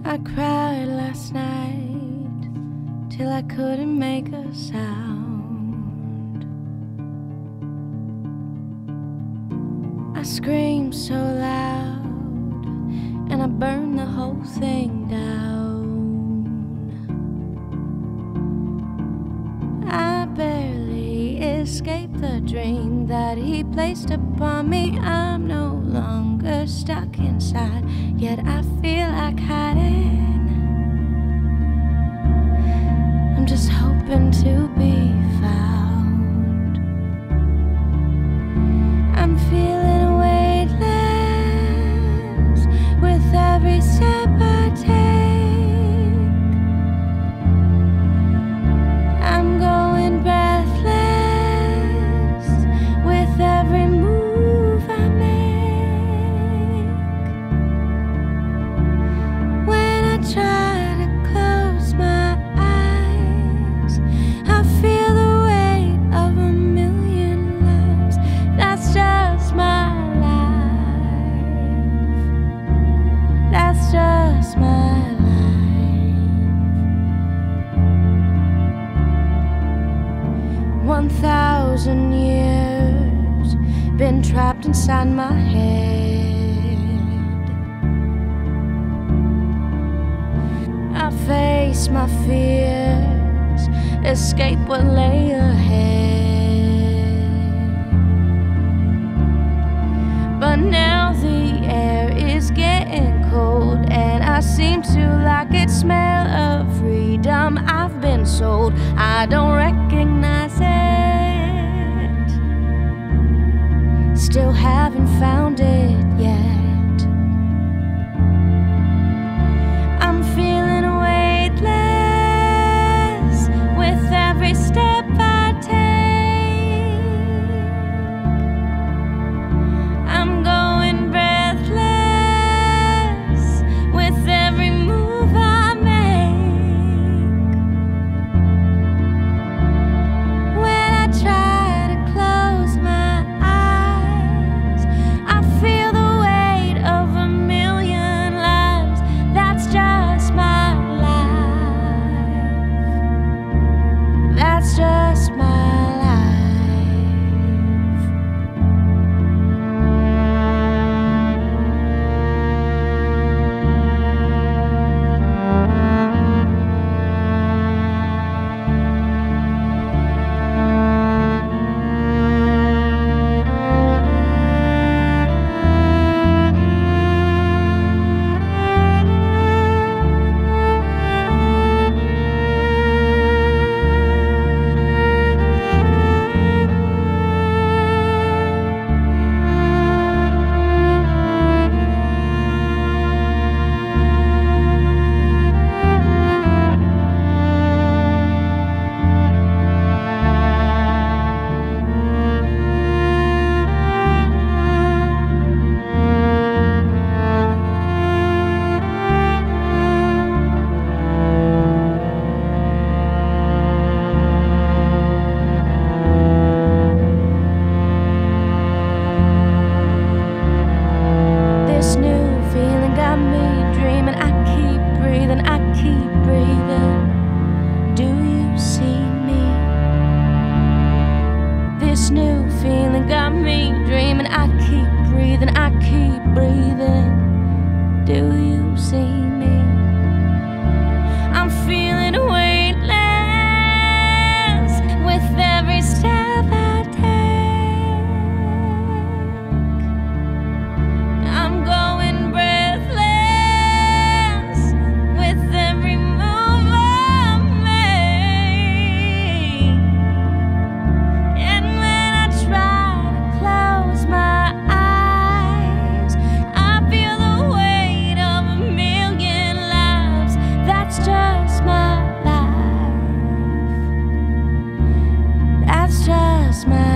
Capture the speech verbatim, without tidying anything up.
I cried last night till I couldn't make a sound. I screamed so loud and I burned the whole thing down. I barely escaped the dream that he placed upon me. I'm no longer stuck inside, yet I feel like hiding. I'm just hoping to be found. I'm feeling weightless with every step I take. I'm going breathless with every move I make. When I try to close my eyes, I feel the weight of a million lives. That's just my life. That's just my life. One thousand years been trapped inside my head. I face my fears, escape what lay ahead. But now the air is getting cold, and I seem to like it smell of freedom. I've been sold, I don't recognize it. Still haven't found it yet. I'm feeling weightless with every step I take. I'm going breathless with every move I make. When I try to close my eyes, I feel the weight of a million lives. That's just my life. That's just my life. This new feeling got me dreaming. I keep breathing, I keep breathing. Do you see me? This new feeling got me dreaming. I keep breathing, I keep breathing. Do you see me? I'm feeling weightless with every step I take. I'm going breathless with every move I make. And when I try to close my eyes, I feel the weight of a million lives. That's just my life. That's just my